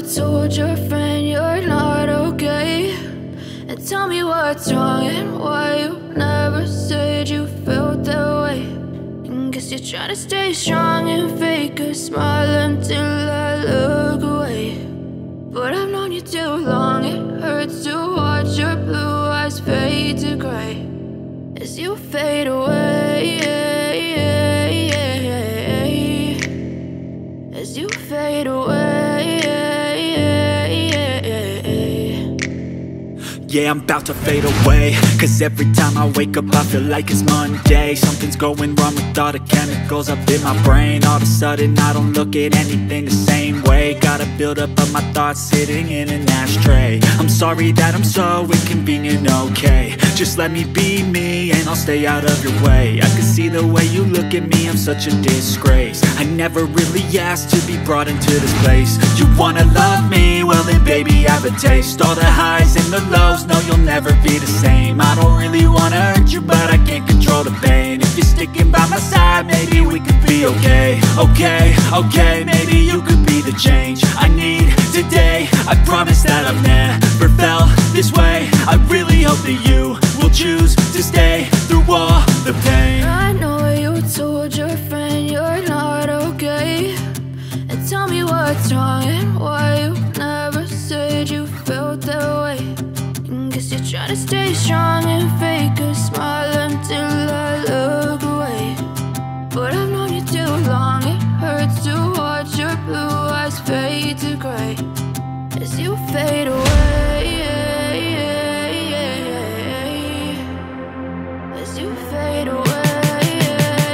told your friend you're not okay, and tell me what's wrong and why you never said you felt that way. And guess you're trying to stay strong and fake a smile until I look away. But I've known you too long, it hurts to watch your blue eyes fade to gray as you fade away, as you fade away. Yeah, I'm about to fade away, cause every time I wake up I feel like it's Monday. Something's going wrong with all the chemicals up in my brain. All of a sudden I don't look at anything the same way. Gotta build up of my thoughts sitting in an ashtray. I'm sorry that I'm so inconvenient, okay. Just let me be me and I'll stay out of your way. I can see the way you look at me, I'm such a disgrace. I never really asked to be brought into this place. You wanna love me? Well then baby, have a taste. All the highs and the lows, no, you'll never be the same. I don't really wanna hurt you, but I can't control the pain. If you're sticking by my side, maybe we could be okay. Okay, maybe you could be the change I need today. I promise that I've never felt this way. I really hope that you will choose to stay through all the pain. I know you told your friend you're not okay, and tell me what's wrong and why you never said you felt that way. And guess you're trying to stay strong and fake a smile until I look